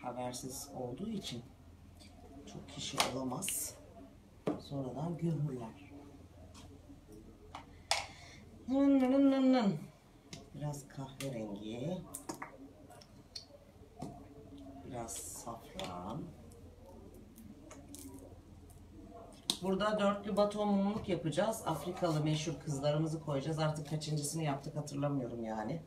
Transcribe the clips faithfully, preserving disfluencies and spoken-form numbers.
habersiz olduğu için çok kişi alamaz. Sonradan görürler. Biraz kahverengi. Biraz safran. Burada dörtlü baton mumluk yapacağız. Afrikalı meşhur kızlarımızı koyacağız. Artık kaçıncısını yaptık hatırlamıyorum yani.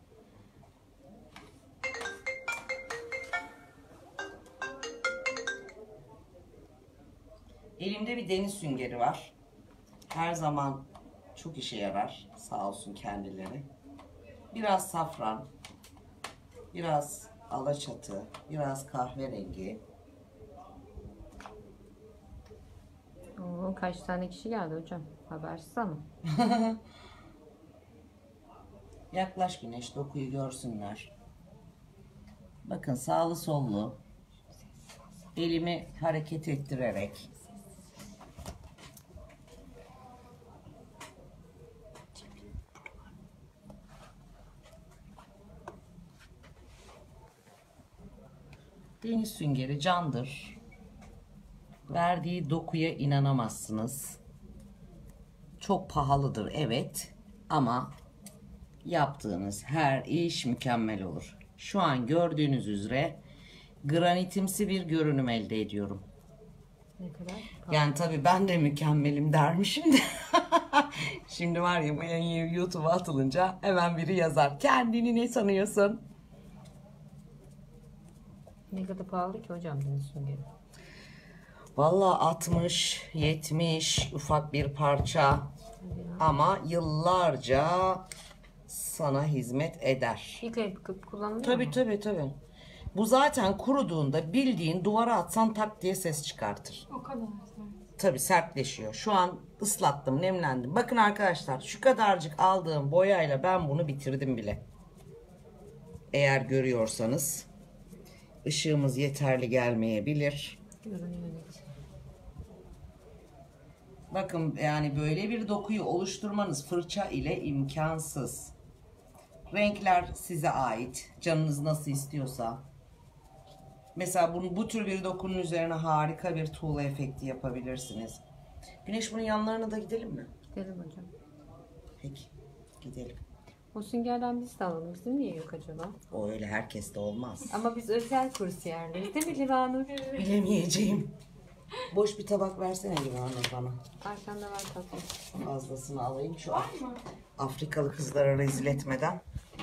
Elimde bir deniz süngeri var. Her zaman çok işe yarar. Sağ olsun kendileri. Biraz safran. Biraz alaçatı. Biraz kahverengi. Oo, kaç tane kişi geldi hocam? Habersiz ama. Yaklaş Güneş, dokuyu görsünler. Bakın sağlı sollu. Elimi hareket ettirerek. Deniz süngeri candır. Verdiği dokuya inanamazsınız. Çok pahalıdır evet ama yaptığınız her iş mükemmel olur. Şu an gördüğünüz üzere granitimsi bir görünüm elde ediyorum. Ne kadar? Yani tabii ben de mükemmelim dermişim de. Şimdi var ya bu yayın YouTube'a atılınca hemen biri yazar. Kendini ne sanıyorsun? Ne kadar pahalı ki hocam deniz süngeri? Vallahi altmış yetmiş ufak bir parça ama yıllarca sana hizmet eder. Yıkayıp kullanılıyor Tabii mu? tabii tabii. Bu zaten kuruduğunda bildiğin duvara atsan tak diye ses çıkartır. O kadar sert. Tabii sertleşiyor. Şu an ıslattım, nemlendim. Bakın arkadaşlar şu kadarcık aldığım boyayla ben bunu bitirdim bile. Eğer görüyorsanız ışığımız yeterli gelmeyebilir. Görünüyor ne güzel. Bakın yani böyle bir dokuyu oluşturmanız fırça ile imkansız. Renkler size ait. Canınız nasıl istiyorsa. Mesela bunu, bu tür bir dokunun üzerine harika bir tuğla efekti yapabilirsiniz. Güneş bunun yanlarına da gidelim mi? Gidelim hocam. Peki gidelim. O süngerden biz de alalım. Bizim niye yok acaba? O öyle herkeste olmaz. Ama biz özel kursiyerleriz değil mi Livanur? Bilemeyeceğim. Boş bir tabak versene Livanur bana. Arkanda var tatlım. Fazlasını alayım şu Var mı? Afrikalı kızlara rezil etmeden.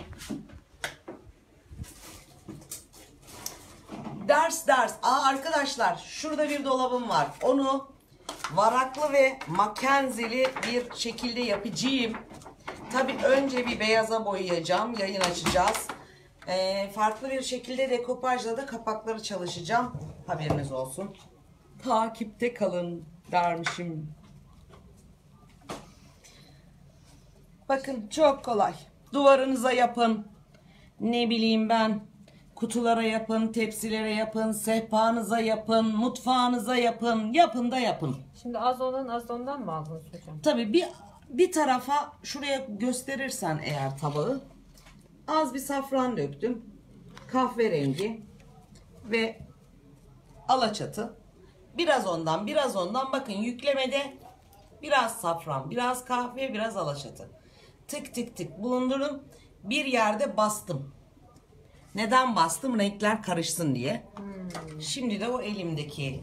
Ders ders. Aa arkadaşlar şurada bir dolabım var. Onu varaklı ve Mackenzie'li bir şekilde yapacağım. Tabii önce bir beyaza boyayacağım. Yayın açacağız. Ee, farklı bir şekilde dekopajla da kapakları çalışacağım. Haberiniz olsun. Takipte kalın dermişim. Bakın çok kolay. Duvarınıza yapın. Ne bileyim ben. Kutulara yapın, tepsilere yapın, sehpanıza yapın, mutfağınıza yapın. Yapın da yapın. Şimdi az olan az ondan mı aldınız hocam? Tabii bir bir tarafa şuraya gösterirsen eğer tabağı az bir safran döktüm. Kahverengi ve alaçatı. Biraz ondan, biraz ondan. Bakın yüklemede biraz safran, biraz kahve, biraz alaçatı. Tık tık tık bulundurdum. Bir yerde bastım. Neden bastım? Renkler karışsın diye. Hmm. Şimdi de o elimdeki.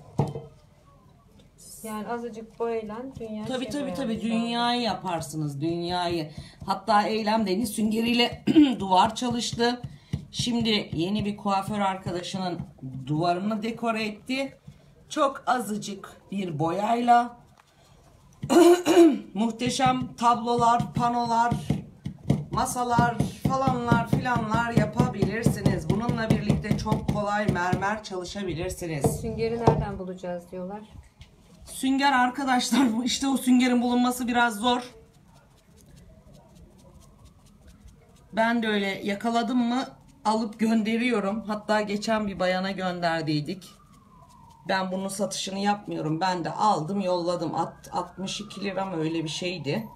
Yani azıcık boyayla dünya Tabii şey tabii tabii boyamış dünyayı yaparsınız, dünyayı. Hatta Eylem deniz süngeriyle duvar çalıştı. Şimdi yeni bir kuaför arkadaşının duvarını dekore etti. Çok azıcık bir boyayla muhteşem tablolar, panolar, masalar falanlar filanlar yapabilirsiniz. Bununla birlikte çok kolay mermer çalışabilirsiniz. Süngeri nereden bulacağız diyorlar. Sünger arkadaşlar, bu işte o süngerin bulunması biraz zor. Ben de öyle yakaladım mı alıp gönderiyorum. Hatta geçen bir bayana gönderdiydik. Ben bunun satışını yapmıyorum. Ben de aldım yolladım. altmış iki lira mı öyle bir şeydi.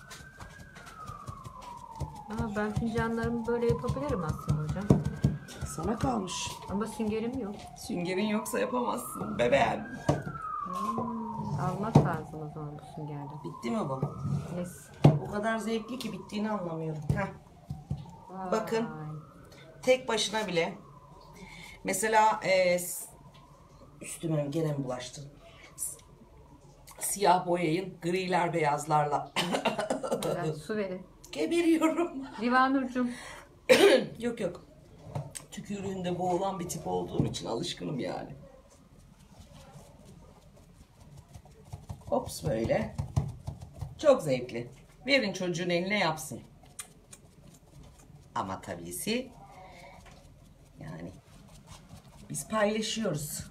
Aa, ben fincanlarımı böyle yapabilirim aslında hocam. Sana kalmış. Ama süngerim yok. Süngerin yoksa yapamazsın bebeğim. Hmm, almak lazım o zaman bu süngerden. Bitti mi bu? Yes. O kadar zevkli ki bittiğini anlamıyorum. Heh. Vay. Bakın. Tek başına bile. Mesela e, üstüme gene mi bulaştı? Siyah boyayın griler beyazlarla. Biraz su verin. Geberiyorum. Livanurcuğum. Yok yok. Tükürüğünde boğulan bir tip olduğum için alışkınım yani. Hops böyle. Çok zevkli. Verin çocuğun eline yapsın. Ama tabisi yani biz paylaşıyoruz.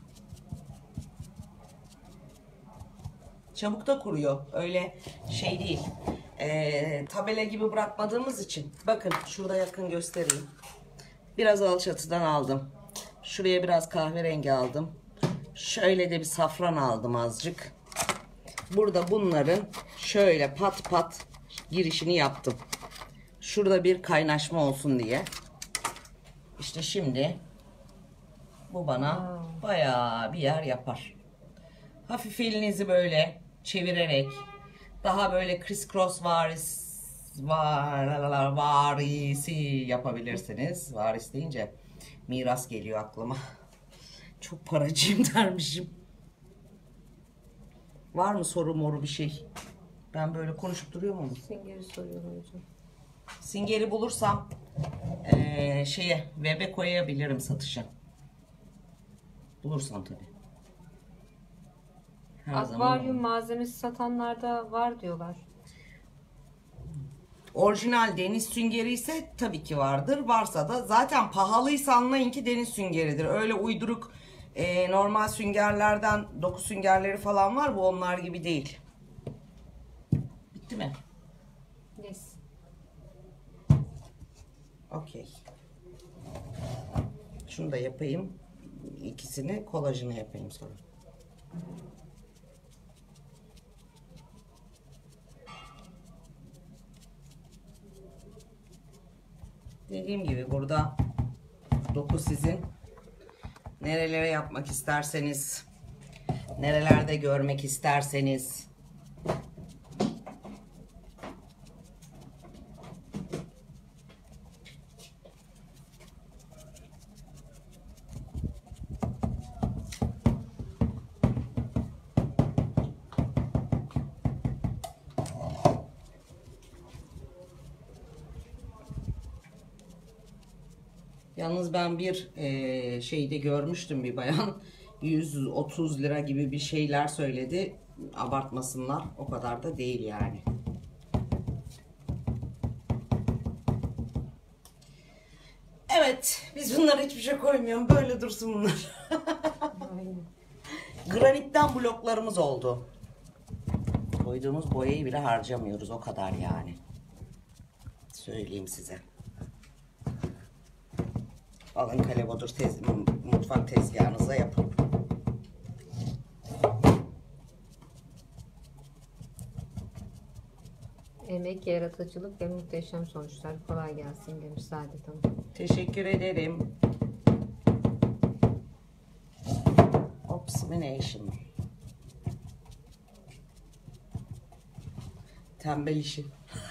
Çabuk da kuruyor. Öyle şey değil. Ee, tabela gibi bırakmadığımız için. Bakın şurada yakın göstereyim. Biraz alçatıdan aldım. Şuraya biraz kahverengi aldım. Şöyle de bir safran aldım azıcık. Burada bunların şöyle pat pat girişini yaptım. Şurada bir kaynaşma olsun diye. İşte şimdi bu bana bayağı bir yer yapar. Hafif elinizi böyle çevirerek daha böyle criss cross varis var, varisi yapabilirsiniz. Varis deyince miras geliyor aklıma. Çok paracıyım dermişim. Var mı soru moru bir şey? Ben böyle konuşup duruyorum ama. Süngeri soruyorum hocam. Singeri bulursam eee, şeye web'e koyabilirim satışa. Bulursam tabii. Her Akvaryum zaman. malzemesi satanlarda var diyorlar. Orijinal deniz süngeri ise tabii ki vardır. Varsa da zaten pahalıysa anlayın ki deniz süngeridir. Öyle uyduruk eee, normal süngerlerden doku süngerleri falan var. Bu onlar gibi değil. Bitti mi? Yes. Okey. Şunu da yapayım. İkisini kolajını yapayım sonra. Dediğim gibi burada doku sizin. Nerelere yapmak isterseniz, nerelerde görmek isterseniz. Yalnız ben bir eee, şeyde görmüştüm, bir bayan yüz otuz lira gibi bir şeyler söyledi. Abartmasınlar, o kadar da değil yani. Evet, biz bunlara hiçbir şey koymuyorum, böyle dursun bunlar. Aynen. Granitten bloklarımız oldu. Koyduğumuz boyayı bile harcamıyoruz, o kadar yani. Söyleyeyim size. Alın kalebodur tez, mutfak tezgahınıza yapın. Emek, yaratıcılık ve muhteşem sonuçlar. Kolay gelsin demiş Saadet Hanım. Teşekkür ederim. Opsimination. Tembel işi.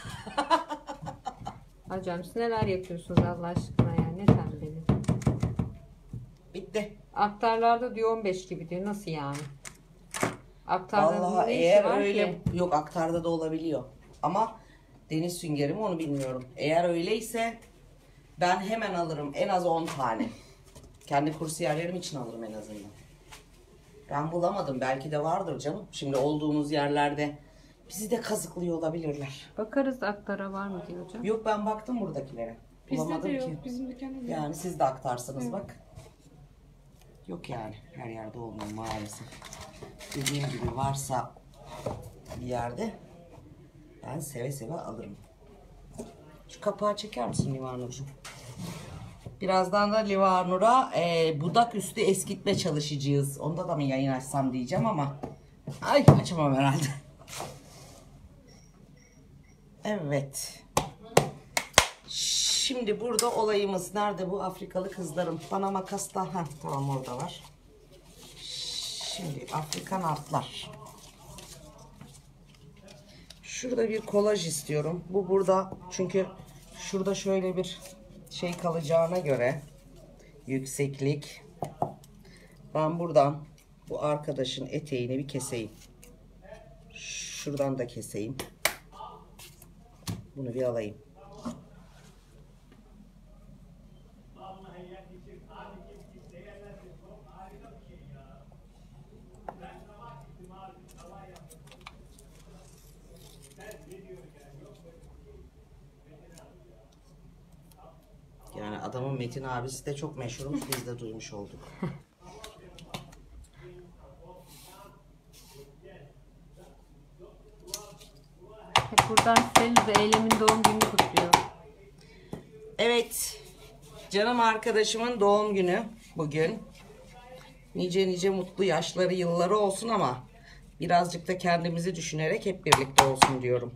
Hocam siz neler yapıyorsunuz Allah aşkına ya, ne tembeli. Bitti. Aktarlarda diyor on beş gibi diyor, nasıl yani? Aktarda Vallahi ne işi eğer var öyle ki? yok, aktarda da olabiliyor. Ama deniz süngeri mi onu bilmiyorum. Eğer öyleyse ben hemen alırım en az on tane. Kendi kursiyerlerim için alırım en azından. Ben bulamadım. Belki de vardır canım. Şimdi olduğumuz yerlerde bizi de kazıklıyor olabilirler. Bakarız aktara var mı diyor hocam. Yok, ben baktım buradakilere. Bizde Bulamadım de ki. yok. Bizim dükkanda da yok. Yani siz de aktarsınız bak. Yok yani. Her yerde olmuyor maalesef. Dediğim gibi varsa bir yerde ben seve seve alırım. Şu kapağı çeker misin Livanur'cum? Birazdan da Livanur'a e, budak üstü eskitme çalışacağız. Onda da mı yayın açsam diyeceğim ama ay açamam herhalde. Evet. Şimdi burada olayımız nerede bu Afrikalı kızlarım? Bana makas da heh, tamam orada var. Şimdi Afrikan atlar. Şurada bir kolaj istiyorum. Bu burada çünkü şurada şöyle bir şey kalacağına göre yükseklik. Ben buradan bu arkadaşın eteğini bir keseyim. Şuradan da keseyim. Bunu bir alayım. Yani adamın Metin abisi de çok meşhurmuş, biz de duymuş olduk. Buradan Selin de Eylem'in doğum gününü kutluyor. Evet, canım arkadaşımın doğum günü bugün. Nice nice mutlu yaşları, yılları olsun ama birazcık da kendimizi düşünerek hep birlikte olsun diyorum.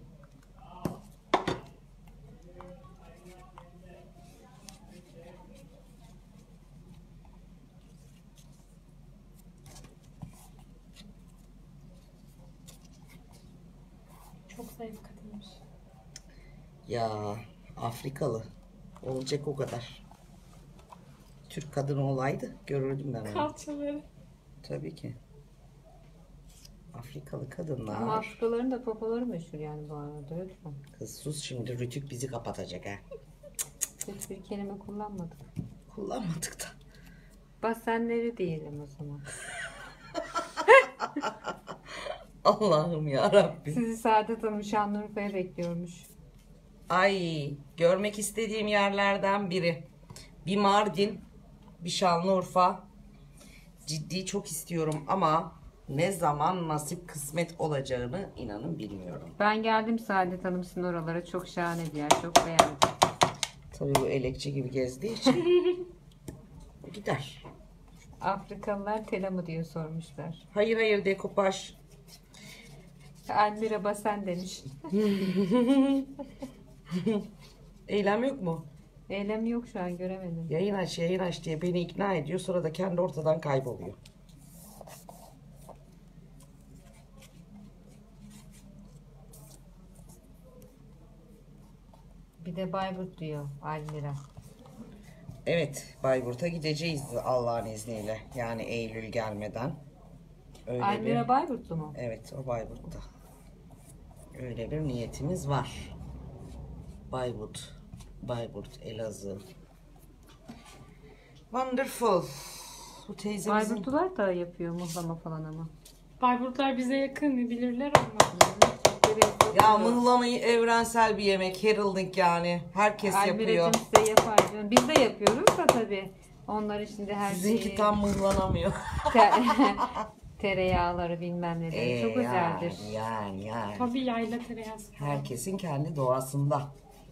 Çok zayıf kadınmış. Ya Afrikalı olacak o kadar. Türk kadını olaydı görürdüm ben onu. Kalçaları. Tabii ki. Afrikalı kadınlar. Ama Afrikalıların da popoları meşhur yani bu arada, lütfen. Kız sus, şimdi Rütük bizi kapatacak ha. Hiçbir kelime kullanmadık. Kullanmadık da. Basenleri diyelim o zaman. Allah'ım ya Rabbim. Sizi Saadet Hanım Şanlıurfa'ya bekliyormuş. Ay, görmek istediğim yerlerden biri. Bir Mardin, bir Şanlıurfa. Ciddi çok istiyorum ama ne zaman nasip kısmet olacağını inanın bilmiyorum. Ben geldim Saadet Hanım sizin oralara. Çok şahane bir yer. Çok beğendim. Tabii bu elekçi gibi gezdiği için gider. Afrikalılar tela mı diye sormuşlar. Hayır hayır, dekopaj. Almira Basen demiş. Eylem yok mu? Eylem yok şu an, göremedim. Yayın aç yayın aç diye beni ikna ediyor, sonra da kendi ortadan kayboluyor. Bir de Bayburt diyor Almira. Evet, Bayburt'a gideceğiz Allah'ın izniyle. Yani Eylül gelmeden. Öyle Almira bir... Bayburtlu mu? Evet, o Bayburt'ta. Öyle bir niyetimiz var. Bayburt, Bayburt, Elazığ. Wonderful. Bu teyzemizin... Bayburtlular da yapıyor muhlama falan ama. Bayburtlar bize yakın, bilirler ama. Ya mıhlamayı evrensel bir yemek. Heralding yani. Herkes yapıyor. Almira'cığım size yapar canım. Biz de yapıyoruz da tabii. Onlar için de her Sizinki şeyi... tam mıhlanamıyor. Te- tereyağları bilmem neleri. Ee, Çok özeldir. Yani, yani, yani. Tabii yayla tereyağı. Herkesin kendi doğasında.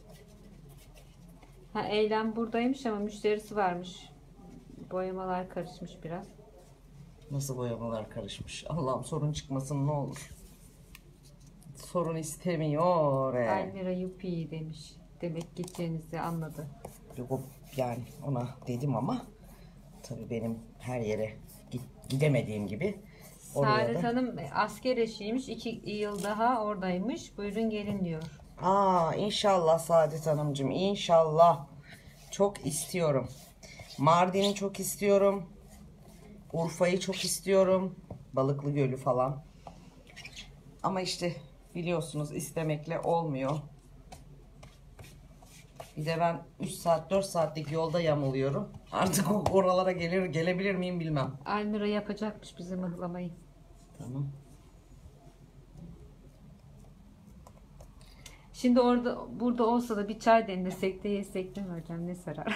Ha, Eylem buradaymış ama müşterisi varmış. Boyamalar karışmış biraz. Nasıl boyamalar karışmış? Allah'ım sorun çıkmasın ne olur. Sorun istemiyor. He. Almira yupi demiş. Demek gideceğinizi anladı. Yok, o- yani ona dedim ama tabii benim her yere git- gidemediğim gibi oraya Saadet da. Hanım asker eşiymiş. iki yıl daha oradaymış. Buyurun gelin diyor. Aa, inşallah Saadet Hanımcığım, inşallah. Çok istiyorum. Mardin'i çok istiyorum. Urfa'yı çok istiyorum. Balıklı Gölü falan. Ama işte biliyorsunuz istemekle olmuyor. Bir de ben üç saat dört saatlik yolda yamuluyorum. Artık o- oralara gelir gelebilir miyim bilmem. Almira yapacakmış bizi mıhlamayı. Tamam. Şimdi orada burada olsa da bir çay demlesek de yesek değil mi hocam? Ne sarar?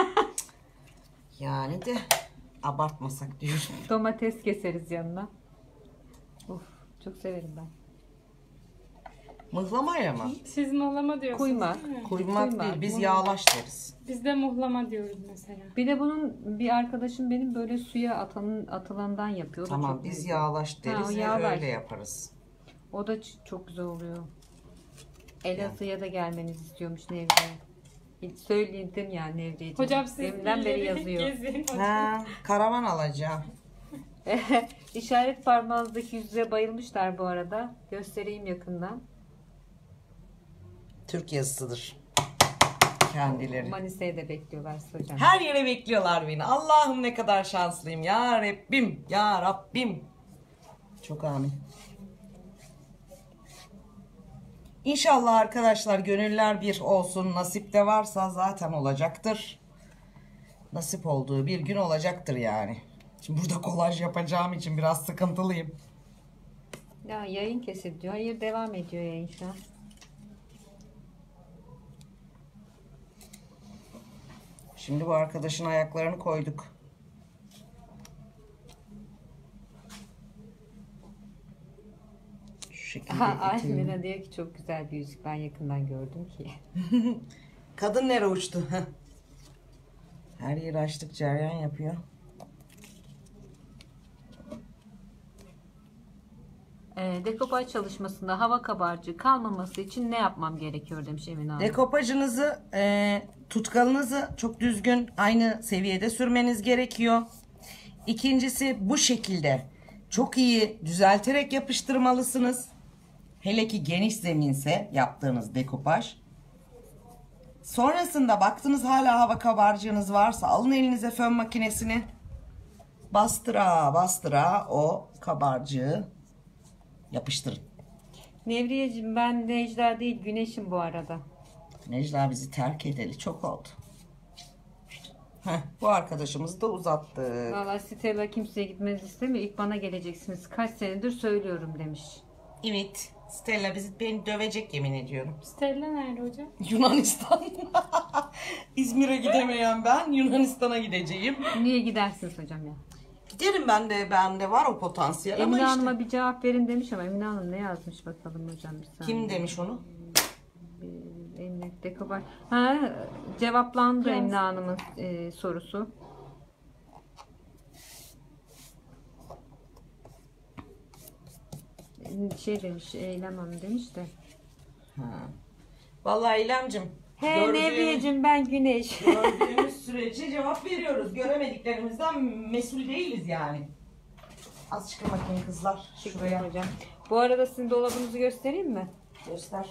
Yani de abartmasak diyorum. Domates keseriz yanına. Of, çok severim ben. Mıhlamayla mı? Siz muhlama diyorsunuz Kuymak. değil mi? Kuymak Kuymak, değil, biz bunu- yağlaş deriz. Biz de muhlama diyoruz mesela. Bir de bunun bir arkadaşım benim böyle suya atanın atılandan yapıyor. O da Tamam, çok biz güzel. yağlaş deriz Ha, o ve yağlaş. öyle yaparız. O da ç- çok güzel oluyor. Elazığ'a da gelmenizi istiyormuş Nevriye. Hiç söyledim ya Nevriyeciğim. Hocam siz Deminden beri illeri yazıyor. gezin hocam. Ha, karavan alacağım. İşaret parmağınızdaki yüzüğe bayılmışlar bu arada. Göstereyim yakından. Türk yazısıdır. Kendileri. Manisa'ya da bekliyorlar hocam. Her yere bekliyorlar beni. Allah'ım ne kadar şanslıyım. Ya Rabbim, ya Rabbim. Çok amin. İnşallah arkadaşlar gönüller bir olsun. Nasip de varsa zaten olacaktır. Nasip olduğu bir gün olacaktır yani. Şimdi burada kolaj yapacağım için biraz sıkıntılıyım. Ya yayın kesildi diyor. Hayır, devam ediyor yayın şu an. Şimdi bu arkadaşın ayaklarını koyduk. Şu şekilde Ha, getiriyorum. Almina diyor ki çok güzel bir yüzük. Ben yakından gördüm ki. Kadın nere uçtu? Her yeri açtık, ceryan yapıyor. E, dekopaj çalışmasında hava kabarcığı kalmaması için ne yapmam gerekiyor demiş Emine Hanım. Dekopajınızı, e, tutkalınızı çok düzgün aynı seviyede sürmeniz gerekiyor. İkincisi bu şekilde çok iyi düzelterek yapıştırmalısınız. Hele ki geniş zeminse yaptığınız dekopaj. Sonrasında baktınız hala hava kabarcığınız varsa alın elinize fön makinesini. Bastıra bastıra o kabarcığı yapıştırın. Nevriyeciğim, ben Necla değil Güneş'im bu arada. Necla bizi terk edeli çok oldu. Heh, bu arkadaşımızı da uzattı. Valla Stella kimseye gitmenizi istemiyor. İlk bana geleceksiniz. Kaç senedir söylüyorum demiş. Evet. Stella bizi beni dövecek yemin ediyorum. Stella nerede hocam? Yunanistan. İzmir'e gidemeyen ben Yunanistan'a gideceğim. Niye gidersiniz hocam ya? Giderim ben de, bende var o potansiyel Emine ama Hanım'a işte. bir cevap verin demiş ama Emine Hanım ne yazmış bakalım hocam bir saniye. Kim demiş onu? Emine dekopaj. Ha, cevaplandı Yaz. Emine Hanım'ın e, sorusu. Şey demiş, Eylem Hanım demiş de. Ha. Vallahi İremcim. He gördüğümüz- Nevriyeciğim, ben Güneş. Gördüğümüz sürece cevap veriyoruz. Göremediklerimizden mesul değiliz yani. Az çıkın bakayım kızlar. Şuraya Hocam. Bu arada sizin dolabınızı göstereyim mi? göster.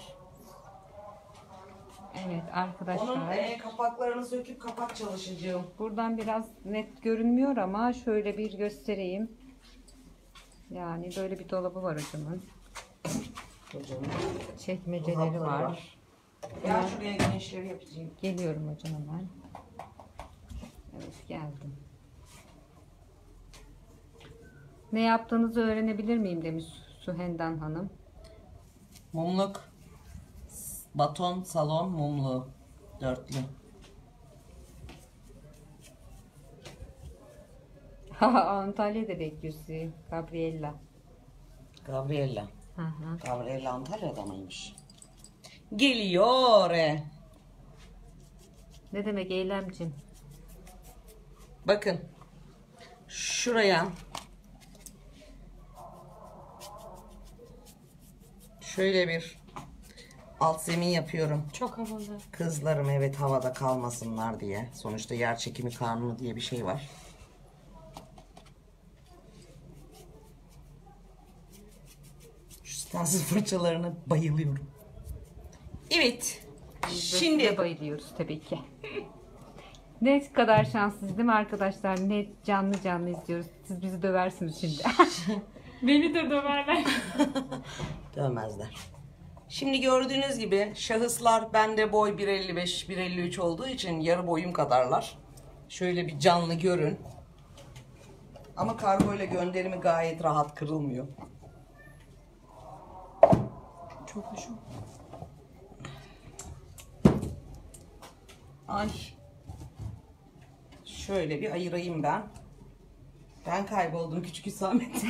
Evet Onun arkadaşlar. e, kapaklarını söküp kapak çalışacağım. Buradan biraz net görünmüyor ama şöyle bir göstereyim. Yani böyle bir dolabı var hocamın. Hocam. Çekmeceleri Dolapları var. var. Gel şuraya güneşleri yapacağım. Geliyorum hocam hemen. Evet geldim. Ne yaptığınızı öğrenebilir miyim demiş Sühendan Hanım. Mumluk. Baton, salon, mumlu. Dörtlü. Antalya'da bekliyor sizi. Gabriella. Gabriella. Hı hı. Gabriella Antalya'da mıymış? Geliyor. Ne demek Eylemcim? Bakın. Şuraya. Şöyle bir alt zemin yapıyorum. Çok havalı. Kızlarım evet havada kalmasınlar diye. Sonuçta yer çekimi kanunu diye bir şey var. Şu stensiz fırçalarına bayılıyorum. Evet. Biz de Şimdi size bayılıyoruz tabii ki. Ne kadar şanssız değil mi arkadaşlar? Ne canlı canlı izliyoruz. Siz bizi döversiniz şimdi. Beni de döverler. dövmezler. Şimdi gördüğünüz gibi şahıslar bende boy bir elli beş bir elli üç olduğu için yarı boyum kadarlar. Şöyle bir canlı görün. Ama kargo ile gönderimi gayet rahat, kırılmıyor. Çok hoşum. Ay. Şöyle bir ayırayım ben. Ben kayboldum küçük Hüsamettin.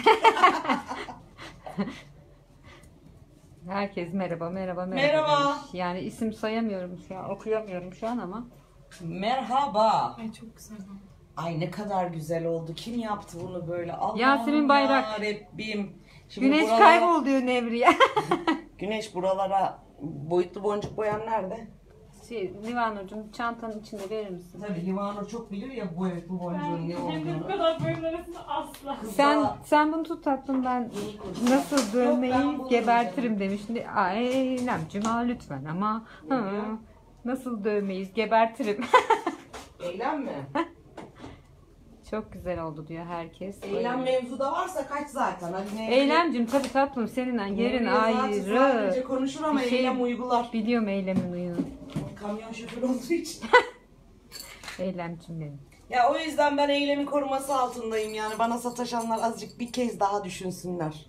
Herkes merhaba merhaba merhaba. Merhaba. demiş. Yani isim sayamıyorum şu an, okuyamıyorum şu an ama. Merhaba. Ay çok güzel. Ay ne kadar güzel oldu. Kim yaptı bunu böyle? Allah'ım Yasemin Bayrak. Yarabbim. Şimdi Güneş buralara- kaybol diyor Nevriye. Güneş buralara boyutlu boncuk boyan nerede? Şey, Livanur'cum çantanın içinde verir misin? Tabii Livanur çok bilir ya bu bu boncuğun ne Hem de bu olduğunu. kadar boyun arasında asla. Sen sen bunu tut tatlım, ben nasıl Yok, ben dövmeyi bunu gebertirim demişti. Ay Eylemcim ha lütfen ama Ne hı, diyor? nasıl dövmeyiz gebertirim. Eylem mi? Çok güzel oldu diyor herkes. Eylem mevzuda varsa kaç zaten. Hadi ne? Eylemcim tabii tatlım, seninle yerin Nevriye zaten ayrı. Sadece konuşur ama Bir şey- Eylem uygular. Biliyorum Eylem'in uyunu. Kamyon şoförü olduğu için. Eylemcim benim. Ya o yüzden ben Eylem'in koruması altındayım yani. Bana sataşanlar azıcık bir kez daha düşünsünler.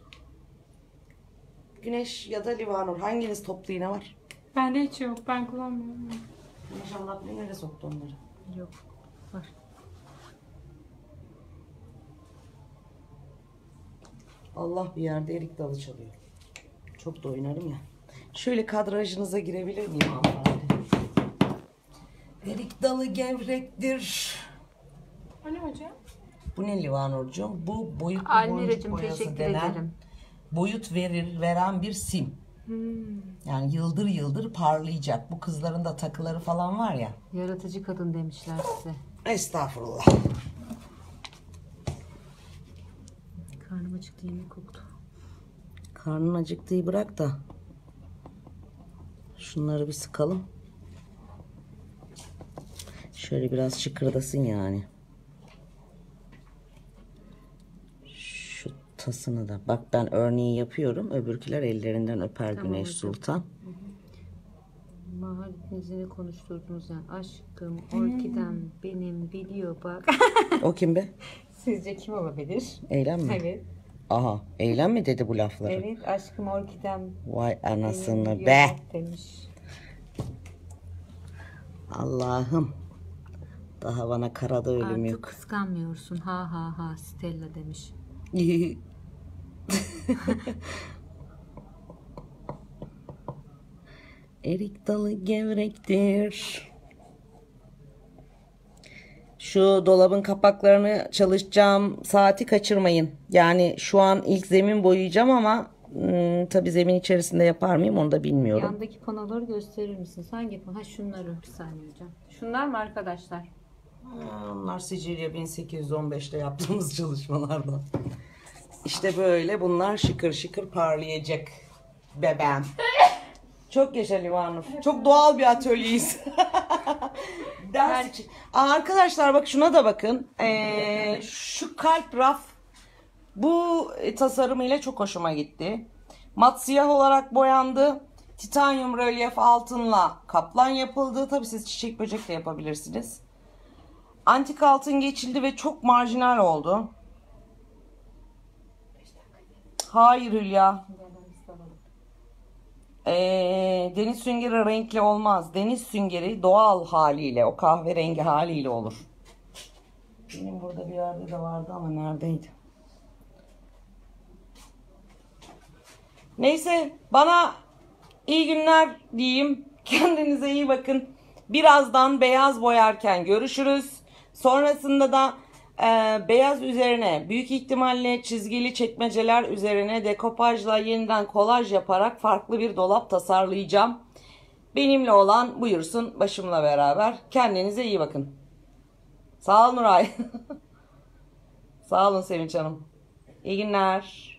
Güneş ya da Livanur hanginiz toplu iğne var? Bende hiç yok. Ben kullanmıyorum. Maşallah bir nereye soktu onları? Yok. Var. Allah bir yerde erik dalı çalıyor. Çok da oynarım ya. Şöyle kadrajınıza girebilir miyim hanımefendi? Erik dalı gevrektir. O ne hocam? Bu ne Livanurcuğum? Bu boyutlu boncuk Almiracığım boyası teşekkür denen ederim. boyut verir veren bir sim. Hmm, Yani yıldır yıldır parlayacak. Bu kızların da takıları falan var ya. yaratıcı kadın demişler size. Estağfurullah. Karnım acıktı, yemek koktu. Karnın acıktığı bırak da şunları bir sıkalım. Şöyle biraz şıkırdasın yani. Şu tasını da. Bak ben örneği yapıyorum. Öbürküler ellerinden öper Tamam Güneş hocam. Sultan. Mahallenizde ne konuşturdunuz yani? Aşkım, orkidem benim biliyor bak. O kim be? Sizce kim olabilir? Eylem mi? Evet. Aha, Eylem mi dedi bu lafları? Evet, aşkım orkidem Vay benim anasını biliyor be. bak demiş. Allah'ım. Daha bana karada ölüm Artık yok. kıskanmıyorsun. Ha ha ha Stella demiş. Erik dalı gevrektir. Şu dolabın kapaklarını çalışacağım saati kaçırmayın. Yani şu an ilk zemin boyayacağım ama hmm, tabii zemin içerisinde yapar mıyım onu da bilmiyorum. Yandaki panoları gösterir misiniz? Hangi pano? Ha şunları. Bir saniye hocam. Şunlar mı arkadaşlar? Ha, onlar Sicilya bin sekiz yüz on beşte yaptığımız çalışmalardan. İşte böyle bunlar şıkır şıkır parlayacak bebeğim. Çok yaşa Livanur. Çok doğal bir atölyeyiz. Ders için. Aa, arkadaşlar bak şuna da bakın. Ee, şu kalp raf bu e, tasarımıyla çok hoşuma gitti. Mat siyah olarak boyandı. Titanyum rölyef altınla kaplan yapıldı. Tabii siz çiçek böcek de yapabilirsiniz. Antik altın geçildi ve çok marjinal oldu. Hayır Hülya. Ee, deniz süngeri renkli olmaz. Deniz süngeri doğal haliyle, o kahverengi haliyle olur. Benim burada bir yerde de vardı ama neredeydi? Neyse bana iyi günler diyeyim. Kendinize iyi bakın. Birazdan beyaz boyarken görüşürüz. Sonrasında da e, beyaz üzerine büyük ihtimalle çizgili çekmeceler üzerine dekopajla yeniden kolaj yaparak farklı bir dolap tasarlayacağım. Benimle olan buyursun başımla beraber. Kendinize iyi bakın. Sağ ol Nuray. Sağ olun Sevinç Hanım. İyi günler.